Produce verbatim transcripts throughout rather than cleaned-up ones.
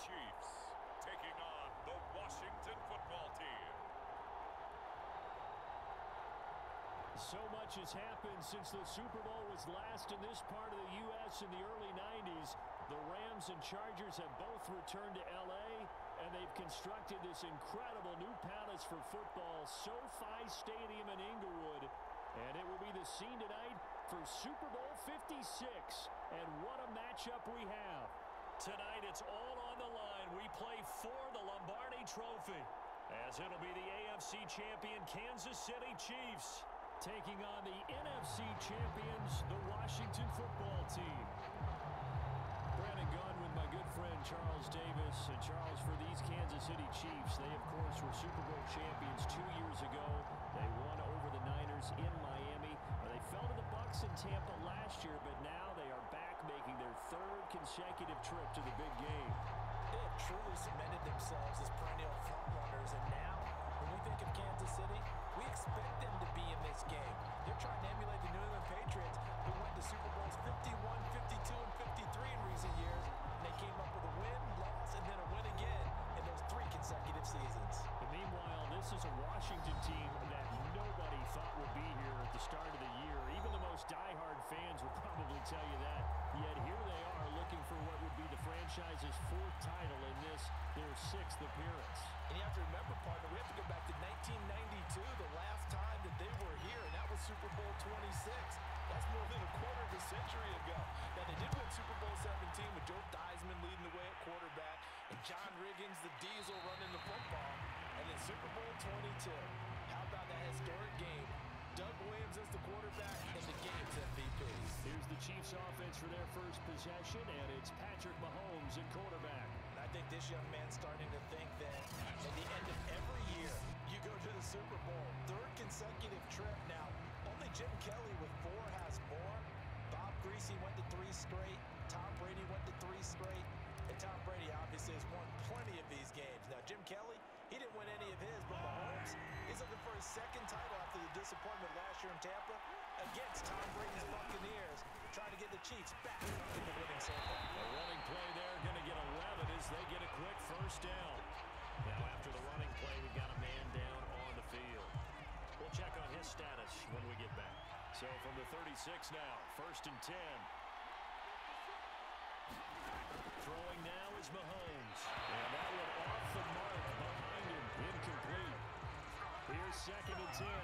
Chiefs taking on the Washington football team. So much has happened since the Super Bowl was last in this part of the U S in the early nineties. The Rams and Chargers have both returned to L A, and they've constructed this incredible new palace for football, SoFi Stadium in Inglewood. And it will be the scene tonight for Super Bowl fifty-six. And what a matchup we have. Tonight it's all on the line. We play for the Lombardi Trophy, as it'll be the A F C champion Kansas City Chiefs taking on the N F C champions, the Washington football team. Brandon Gunn with my good friend Charles Davis. And Charles, for these Kansas City Chiefs, they of course were Super Bowl champions two years ago. They won over the Niners in Miami. They fell to the Bucs in Tampa last year, but now they are back making their third consecutive trip to the big game. They have truly cemented themselves as perennial frontrunners, and now when we think of Kansas City, we expect them to be in this game. They're trying to emulate the New England Patriots, who went to Super Bowls fifty-one, fifty-two, and fifty-three in recent years, and they came up with a win, loss, and then a win again in those three consecutive seasons. But meanwhile, this is a Washington team that nobody thought would be here at the start of the year. Even the most diehard fans would probably tell you that. Yet here they are looking for what would be the franchise's fourth title in this, their sixth appearance. And you have to remember, partner, we have to go back to nineteen ninety-two, the last time that they were here, and that was Super Bowl twenty-six. That's more than a quarter of a century ago. Now, they did win Super Bowl seventeen with Joe Theismann leading the way at quarterback, and John Riggins, the Diesel, running the football. And then Super Bowl twenty-two. How about that historic game? Doug Williams is the quarterback and the game's M V P. Here's the Chiefs offense for their first possession, and it's Patrick Mahomes at quarterback. And I think this young man's starting to think that at the end of every year, you go to the Super Bowl. Third consecutive trip now. Only Jim Kelly with four has more. Bob Greasy went to three straight. Tom Brady went to three straight. And Tom Brady obviously has won plenty of these games. Now, Jim Kelly, he didn't win any of his, but Mahomes, he's looking for his second title after the disappointment last year in Tampa against Tom Brady's Buccaneers, trying to get the Chiefs back in the winning circle. A running play there, going to get eleven as they get a quick first down. Now, after the running play, we've got a man down on the field. We'll check on his status when we get back. So from the thirty-six now, first and ten. Throwing now is Mahomes. And that one off the mark behind him. Incomplete. Here's second and ten.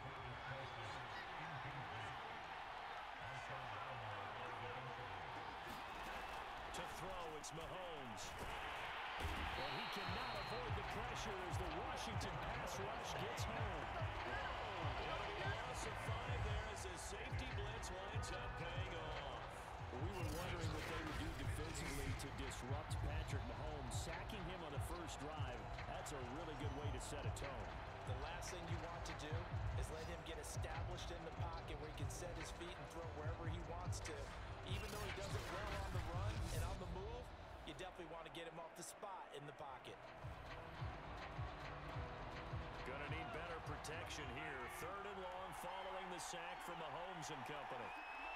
To throw, it's Mahomes. And he cannot avoid the pressure as the Washington pass rush gets home. It'll be a loss of five there as the safety blitz winds up paying off. We were wondering what they would do defensively to disrupt Patrick Mahomes. Sacking him on the first drive, that's a really good way to set a tone. The last thing you want to do is let him get established in the pocket where he can set his feet and throw wherever he wants to. Even though he does it well on the run and on the move, you definitely want to get him off the spot in the pocket. Gonna need better protection here. Third and long following the sack from Mahomes and company.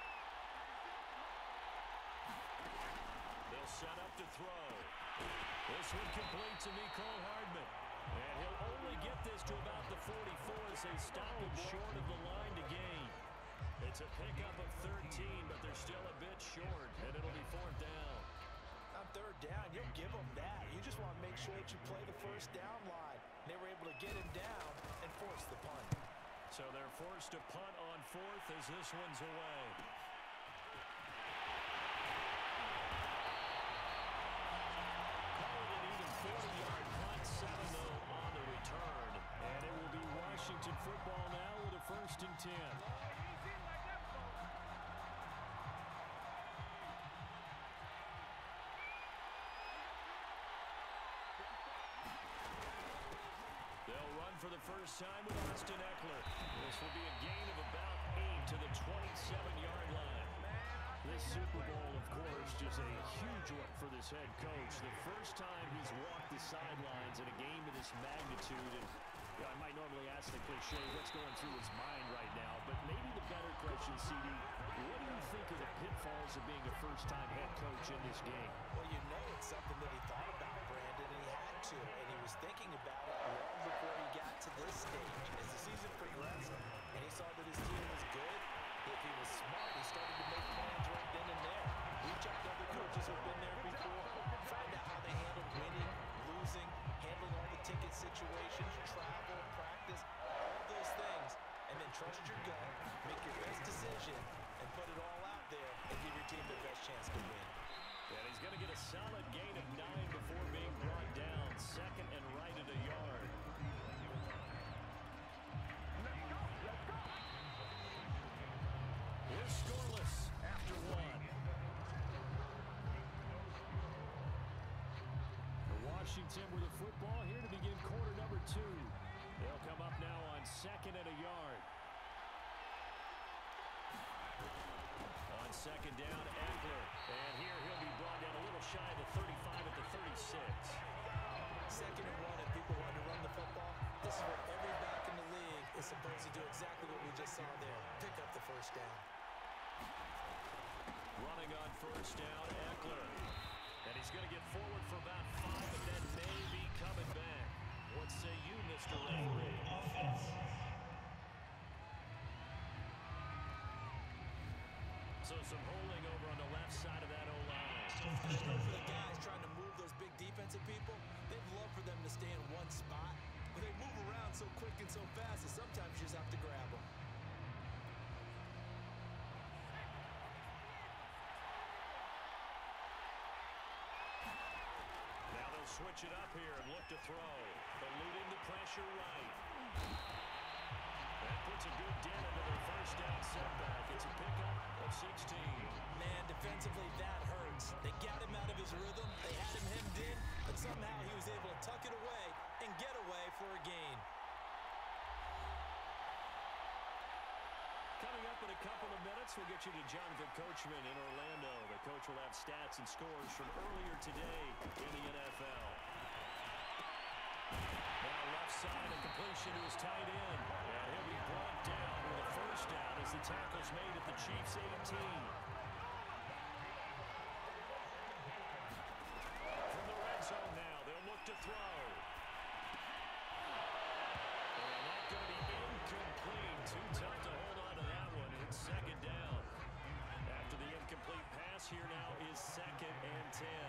They'll set up to throw. This one complete to Mecole Hardman. And he'll only get this to about the forty-four as they stop him short of the line to gain. It's a pickup of thirteen, but they're still a bit short, and it'll be fourth down. On third down, you'll give them that. You just want to make sure that you play the first down line. They were able to get him down and force the punt. So they're forced to punt on fourth as this one's away. forty-yard punt, seven oh on the return. And it will be Washington football now with a first and ten. They'll run for the first time with Austin Eckler. This will be a gain of about eight to the twenty-seven-yard line. This Super Bowl, of course, just a huge one for this head coach. The first time he's walked the sidelines in a game of this magnitude. And you know, I might normally ask the cliche, what's going through his mind right now? But maybe the better question, C D, what do you think of the pitfalls of being a first-time head coach in this game? Well, you know it's something that he thought about to, and he was thinking about it long before he got to this stage. As the season progressed, and he saw that his team was good, if he was smart, he started to make plans right then and there. Reach out to other coaches who've been there before, find out how they handle winning, losing, handling all the ticket situations, travel, practice, all those things, and then trust your gut, make your best decision, and put it all out there and give your team the best chance to win. And he's going to get a solid gain of nine before being brought down. Second and right at a yard. We're scoreless after one. Washington with the football here to begin quarter number two. They'll come up now on second and a yard. On second down, Eckler. And here he'll be brought down a little shy of the thirty-five at the thirty-six. Second and one, and people want to run the football. This is where every back in the league is supposed to do exactly what we just saw there. Pick up the first down. Running on first down, Eckler. And he's going to get forward for about five and then maybe coming back. What say you, Mister Referee? So some holding over on the left side of that O-line. For the guys trying to move those big defensive people, they'd love for them to stay in one spot. But they move around so quick and so fast that sometimes you just have to grab them. Now they'll switch it up here and look to throw. Eluding the pressure right. That puts a good dent into their first down setback. It's a pickup of sixteen. Man, defensively, that hurts. They got him out of his rhythm. They had him hemmed in, but somehow he was able to tuck it away and get away for a gain. Coming up in a couple of minutes, we'll get you to Jonathan Coachman in Orlando. The coach will have stats and scores from earlier today in the N F L. Now left side, a completion to his tight end. And he'll be brought down with a first down as the tackle's made at the Chiefs' eighteen. From the red zone now, they'll look to throw. And that's going to be incomplete. Too tough to hold on to that one. It's second down. After the incomplete pass, here now is second and ten.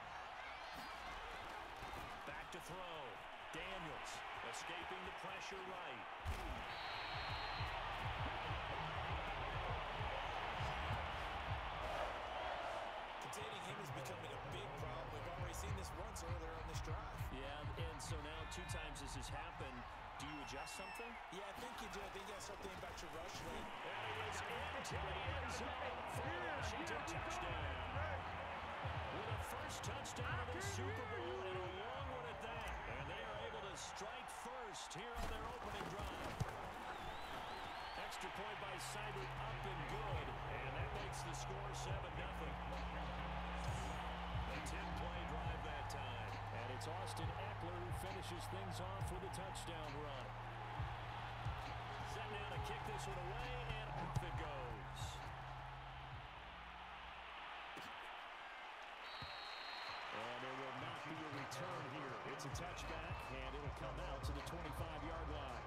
Back to throw. Daniels escaping the pressure right. Containing him is becoming a big problem. We've already seen this once earlier on this drive. Yeah, and so now two times this has happened. Do you adjust something? Yeah, I think you do. I think you have something about your rush lane. And he is into the end zone for a Washington touchdown. With a first touchdown of the Super Bowl and a long one at that. And they are able to strike first here on their opening drive. Extra point by Seibert up and good. And that makes the score seven nothing. A ten-play drive that time. And it's Austin Eckler who finishes things off with a touchdown run. Set now to kick this one away, and off it goes. And there will not be a return here. It's a touchback, and it'll come out to the twenty-five-yard line.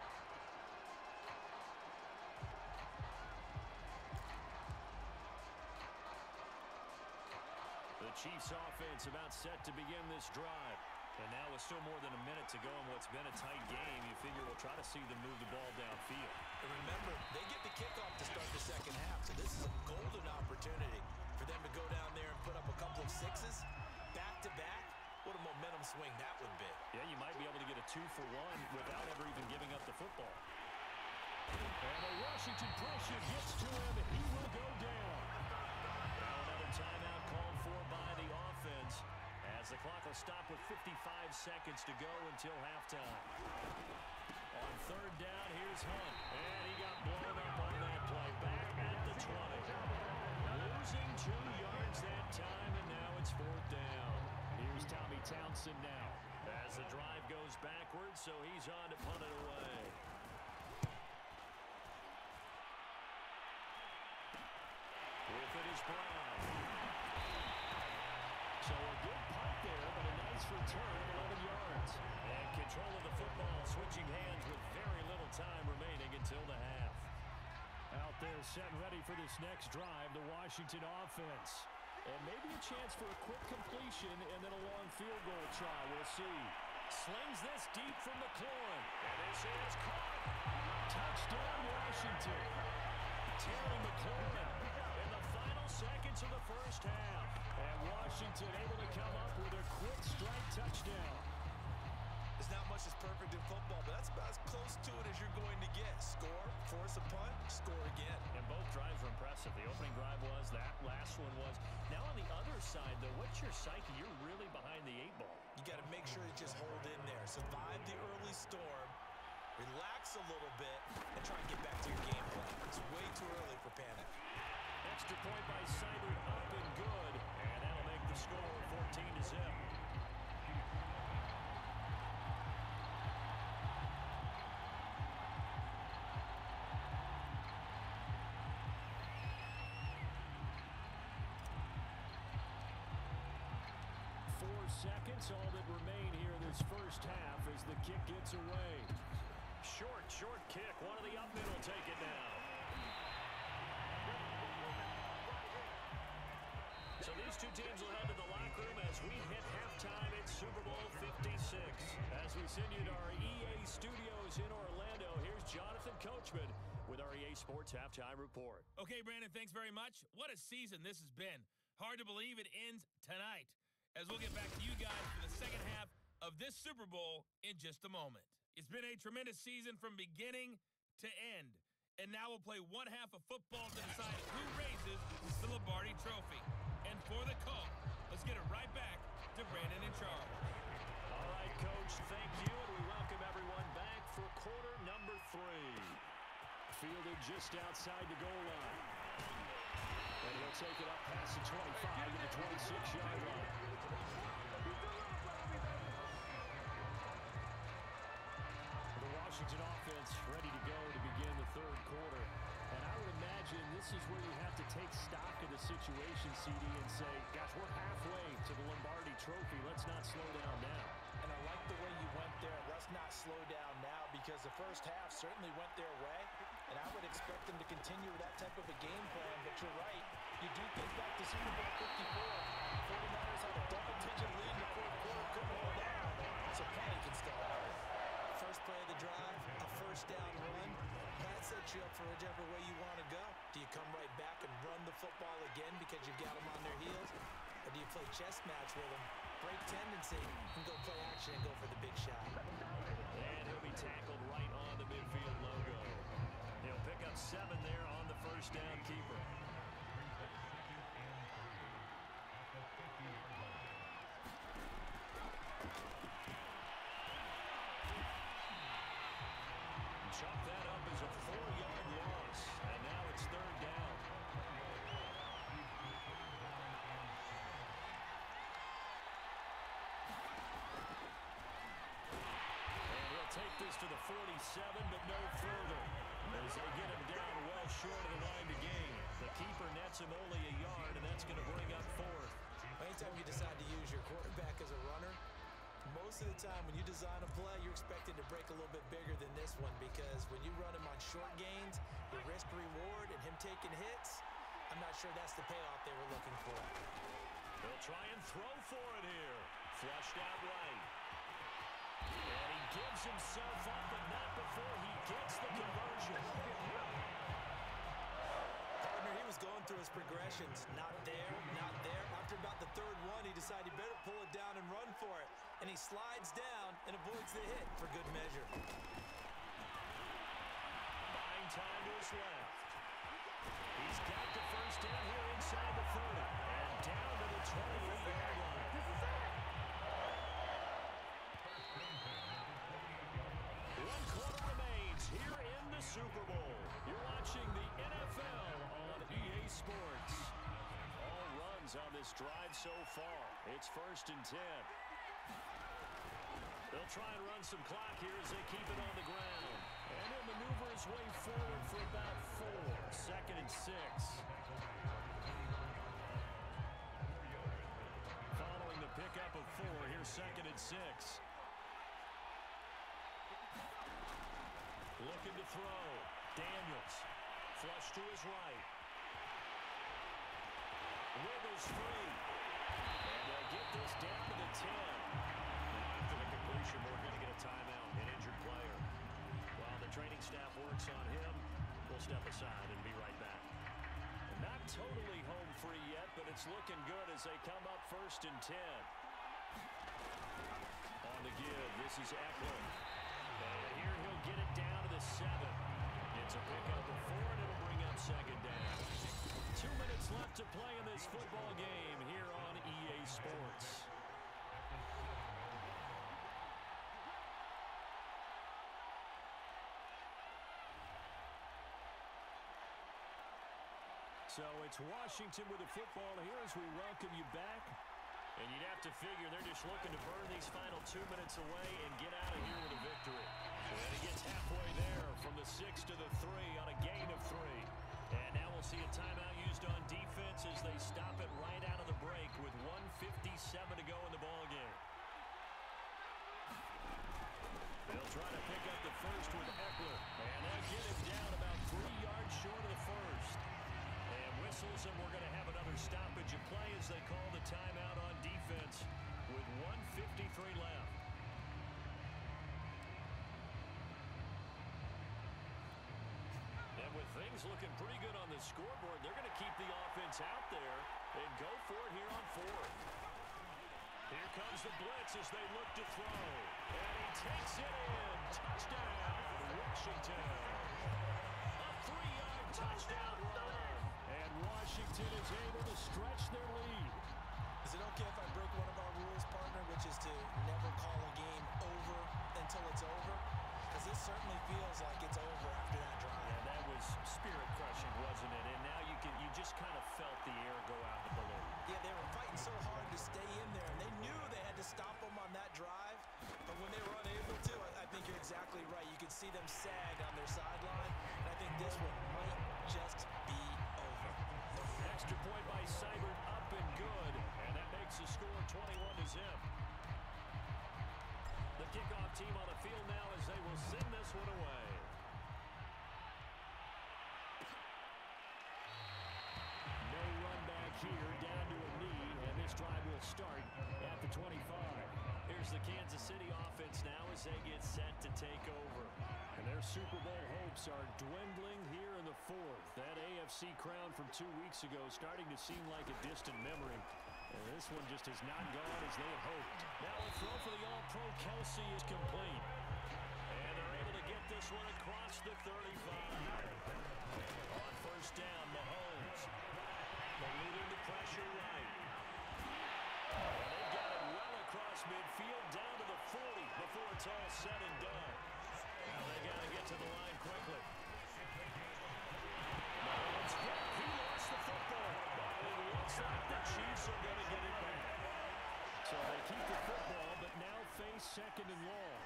The Chiefs offense about set to begin this drive. And now with still more than a minute to go in what's been a tight game, you figure we'll try to see them move the ball downfield. And remember, they get the kickoff to start the second half, so this is a golden opportunity for them to go down there and put up a couple of sixes back-to-back. What a momentum swing that would be. Yeah, you might be able to get a two for one without ever even giving up the football. And the Washington pressure gets to him, and he will go down. Now another timeout called for by the offense, as the clock will stop with fifty-five seconds to go until halftime. On third down, here's Hunt. And he got blown up on that play. Back at the twenty. Losing two yards that time, and now it's fourth down. Here's Tommy Townsend now. As the drive goes backwards, so he's on to punt it away. With it is Brown. So a good punt there, but a nice return, eleven start. And control of the football switching hands with very little time remaining until the half. Out there set and ready for this next drive, the Washington offense. And maybe a chance for a quick completion and then a long field goal try. We'll see. Slings this deep from McLaurin. And this is caught. Touchdown, Washington. Terry McLaurin in the final seconds of the first half. And Washington able to come up with a quick strike touchdown. There's not much that's perfect in football, but that's about as close to it as you're going to get. Score, force a punt, score again. And both drives were impressive. The opening drive was, that last one was. Now on the other side, though, what's your psyche? You're really behind the eight ball. You got to make sure you just hold in there. Survive the early storm, relax a little bit, and try and get back to your game plan. It's way too early for panic. Extra point by Seibert up and good. And that'll make the score fourteen to zip. Four seconds, all that remain here in this first half as the kick gets away. Short, short kick. One of the up middle take it now. So these two teams will head to the locker room as we hit halftime at Super Bowl fifty-six. As we send you to our E A studios in Orlando, here's Jonathan Coachman with our E A Sports Halftime Report. Okay, Brandon, thanks very much. What a season this has been. Hard to believe it ends tonight, as we'll get back to you guys for the second half of this Super Bowl in just a moment. It's been a tremendous season from beginning to end. And now we'll play one half of football to decide who raises the Lombardi Trophy. And for the call, let's get it right back to Brandon and Charles. All right, Coach, thank you, and we welcome everyone back for quarter number three. Fielded just outside the goal line. And he'll take it up past the twenty-five to the twenty-six-yard line. The Washington offense ready to go to begin the third quarter. And I would imagine this is where you have to take stock of the situation, C D, and say, gosh, we're halfway to the Lombardi Trophy. Let's not slow down now. And I like the way you went there. Let's not slow down now, because the first half certainly went their way. And I would expect them to continue with that type of a game plan. But you're right. You do think back to Super Bowl fifty-four. forty-niners had a double-digit lead in the fourth quarter. Couldn't hold down. So panic can still happen. First play of the drive, a first down run. That sets you up for whichever way you want to go. Do you come right back and run the football again because you've got them on their heels? Or do you play chess match with them, break tendency, and go play action and go for the big shot? And he'll be tackled right on the midfield logo. He'll pick up seven there on the first down keeper. Chop that up as a four-yard loss, and now it's third down. And he'll take this to the forty-seven, but no further, as they get him down well short of the line to gain. The keeper nets him only a yard, and that's going to bring up fourth. Anytime you decide to use your quarterback as a runner, most of the time when you design a play, you're expected to break a little bit bigger than this one, because when you run him on short gains, your risk reward and him taking hits, I'm not sure that's the payoff they were looking for. They'll try and throw for it here. Flushed out right. And he gives himself up, but not before he gets the conversion. Partner, he was going through his progressions. Not there, not there. After about the third one, he decided he better pull it down and run for it. And he slides down and avoids the hit for good measure. Buying time to his left. He's got the first down here inside the thirty. And down to the twenty-eight-yard line. One quarter remains here in the Super Bowl. You're watching the N F L on E A Sports. All runs on this drive so far. It's first and ten. They'll try and run some clock here as they keep it on the ground. And he'll maneuver his way forward for about four. Second and six. Following the pickup of four, here's second and six. Looking to throw. Daniels. Flush to his right. Wiggles free. And they'll get this down to the ten. Now after the completion, we're going to get a timeout. An injured player. While the training staff works on him, we'll step aside and be right back. Not totally home free yet, but it's looking good as they come up first and ten. On the give, this is Eckler. And here he'll get it down to the seven. It's a pickup of four, and it'll bring up second down. Two minutes left to play in this football game here on E A Sports. So it's Washington with the football here as we welcome you back. And you'd have to figure they're just looking to burn these final two minutes away and get out of here with a victory. And he gets halfway there from the six to the three on a gain of three. And now we'll see a timeout used on defense as they stop it right out of the break with one fifty-seven to go in the ballgame. They'll try to pick up the first with Eckler. And they'll get him down about three yards short of the first. And whistles, and we're going to have another stoppage of play as they call the timeout on defense with one fifty-three left. And with things looking pretty good on the scoreboard, they're going to keep the offense out there and go for it here on fourth. Here comes the blitz as they look to throw. And he takes it in. Touchdown, Washington. A three-yard touchdown run. And Washington is able to stretch their lead. Is it okay if I break one of our rules, partner, which is to never call a game over until it's over? Because this certainly feels like it's over after that drive. Yeah, that was spirit-crushing, wasn't it? And now you can you just kind of felt the air go out the balloon. Yeah, they were fighting so hard to stay in there, and they knew they had to stop them on that drive. But when they were unable to, I, I think you're exactly right. You could see them sag on their sideline, and I think this one might just be over. Extra point by Seibert, up and good. And that makes the score twenty-one to zip. The kickoff team on the field now as they will send this one away. No run back here, down to a knee, and this drive will start at the twenty-five. Here's the Kansas City offense now as they get set to take over. And their Super Bowl hopes are dwindling here in the fourth. That A F C crown from two weeks ago starting to seem like a distant memory. And this one just has not gone as they had hoped. Now a throw for the All-Pro Kelsey is complete. And they're able to get this one across the thirty-five. On first down, Mahomes. Eluding the pressure right. And they've got it well across midfield down to the forty before it's all said and done. Now they got to get to the line quickly. Mahomes hit. He lost the football. It looks like the Chiefs are going to get it back. So they keep the football, but now face second and long.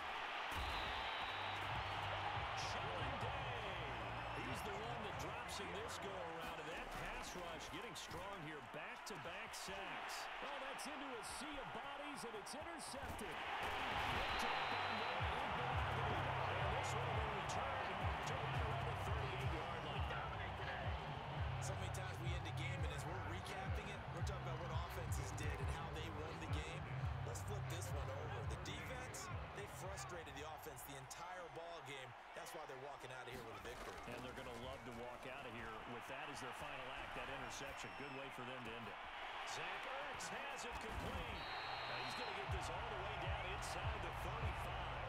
Chilling Day. He's the one that drops in this go-around, and that pass rush getting strong here. Back-to-back sacks. Oh, that's into a sea of bodies, and it's intercepted. Picked up by Moore in Bellagio. And this one will return to right around the thirty-eight-yard line. So many times we end a game, and as we're recapping it, we're talking about what offenses did and how they won the game. Let's flip this one over. The defense, they frustrated the offense the entire ball game. That's why they're walking out of here with a victory. And they're going to love to walk out of here with that as their final act, that interception. Good way for them to end it. Zach Ertz has it complete. Now he's going to get this all the way down inside the thirty-five.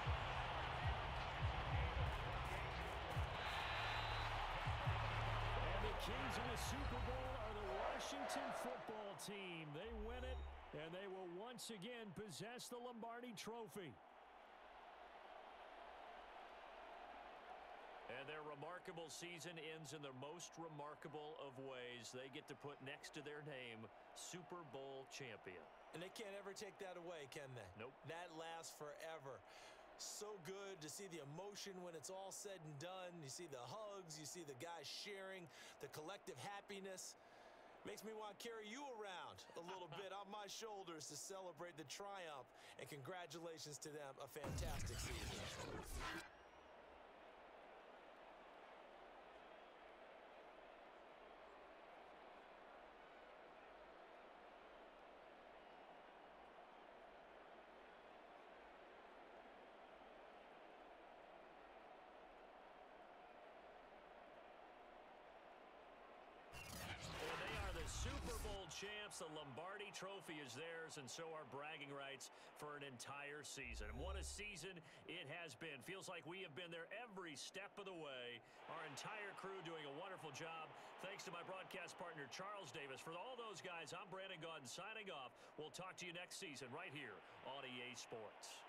And the kings of the Super Bowl are the Washington football team. They win it, and they will once again possess the Lombardi Trophy. And their remarkable season ends in the most remarkable of ways. They get to put next to their name, Super Bowl champion. And they can't ever take that away, can they? Nope. That lasts forever. So good to see the emotion when it's all said and done. You see the hugs, you see the guys sharing, the collective happiness. Makes me want to carry you around a little bit on my shoulders to celebrate the triumph. And congratulations to them, a fantastic season. champs. The Lombardi Trophy is theirs, and so are bragging rights for an entire season. And what a season it has been. Feels like we have been there every step of the way. Our entire crew doing a wonderful job. Thanks to my broadcast partner, Charles Davis. For all those guys, I'm Brandon Gaudin signing off. We'll talk to you next season right here on E A Sports.